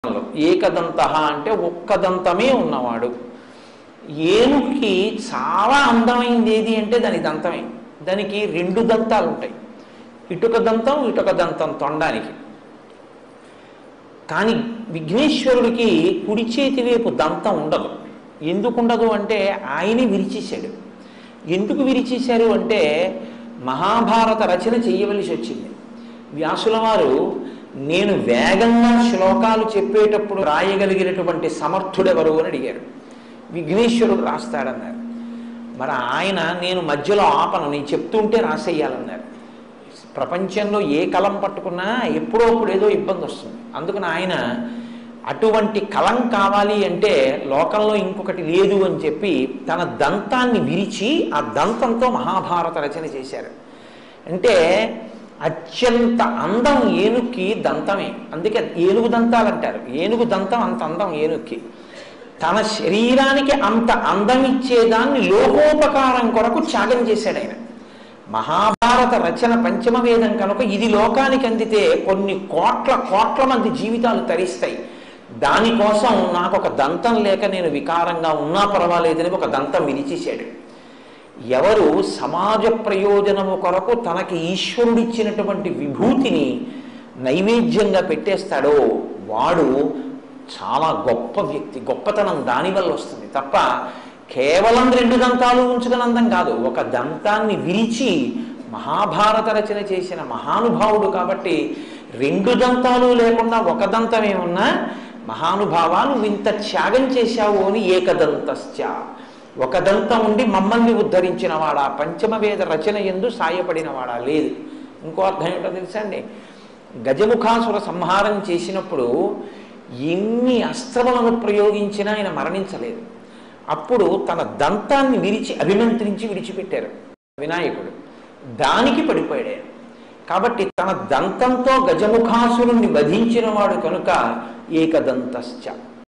ఏకదంత అంటే ఒక్కదంతమే ఉన్నవాడు. ఏనుగుకి చాలా అందమైంది ఏది అంటే దాని దంతమే. దానికి రెండు దంతాలు ఉంటాయి, ఇటుక దంతం ఇటుక దంతం తొండానికి. కానీ విఘ్నేశ్వరుడికి కుడి చేతి వైపు దంతం ఉండదు. ఎందుకు ఉండదు అంటే ఆయనే విరిచేశాడు. ఎందుకు విరిచేశారు అంటే మహాభారత రచన చేయవలసి వచ్చింది. వ్యాసుల వారు నేను వేగంగా శ్లోకాలు చెప్పేటప్పుడు రాయగలిగినటువంటి సమర్థుడెవరు అని అడిగారు. విఘ్నేశ్వరుడు రాస్తాడన్నారు. మరి ఆయన నేను మధ్యలో ఆపను, నేను చెప్తుంటే రాసేయాలన్నారు. ప్రపంచంలో ఏ కలం పట్టుకున్నా ఎప్పుడో అప్పుడు ఏదో ఇబ్బంది వస్తుంది. అందుకని ఆయన అటువంటి కలం కావాలి అంటే లోకంలో ఇంకొకటి లేదు అని చెప్పి తన దంతాన్ని విరిచి ఆ దంతంతో మహాభారత రచన చేశారు. అంటే అత్యంత అందం ఏనుగుకి దంతమే. అందుకే ఏనుగు దంతాలు అంటారు. ఏనుగు దంతం అంత అందం ఏనుగుకి. తన శరీరానికి అంత అందం ఇచ్చేదాన్ని లోకోపకారం కొరకు త్యాగం చేశాడు ఆయన. మహాభారత రచన పంచమ వేదం కనుక ఇది లోకానికి అందితే కొన్ని కోట్ల మంది జీవితాలు తరిస్తాయి. దానికోసం నాకు ఒక దంతం లేక నేను వికారంగా ఉన్నా పర్వాలేదని ఒక దంతం విరిచేశాడు. ఎవరు సమాజ ప్రయోజనము కొరకు తనకి ఈశ్వరుడిచ్చినటువంటి విభూతిని నైవేద్యంగా పెట్టేస్తాడో వాడు చాలా గొప్ప వ్యక్తి. గొప్పతనం దానివల్ల వస్తుంది తప్ప కేవలం రెండు దంతాలు ఉంచుకుని అందం కాదు. ఒక దంతాన్ని విరిచి మహాభారత రచన చేసిన మహానుభావుడు కాబట్టి రెండు దంతాలు లేకుండా ఒక దంతమే ఉన్నా మహానుభావా నువ్వు ఇంత త్యాగం చేశావు అని ఏకదంతశ్చ, ఒక దంతం ఉండి మమ్మల్ని ఉద్ధరించిన వాడా, పంచమవేద రచన యందు సాయపడిన వాడా. లేదు. ఇంకో అర్థం ఏంటో తెలుసా అండి, గజముఖాసుర సంహారం చేసినప్పుడు ఎన్ని అస్త్రములను ప్రయోగించినా ఆయన మరణించలేదు. అప్పుడు తన దంతాన్ని విరిచి అభిమంత్రించి విడిచిపెట్టారు వినాయకుడు. దానికి పడిపోయాడు. కాబట్టి తన దంతంతో గజముఖాసురుణ్ణి వధించిన వాడు కనుక ఏకదంతశ్చ.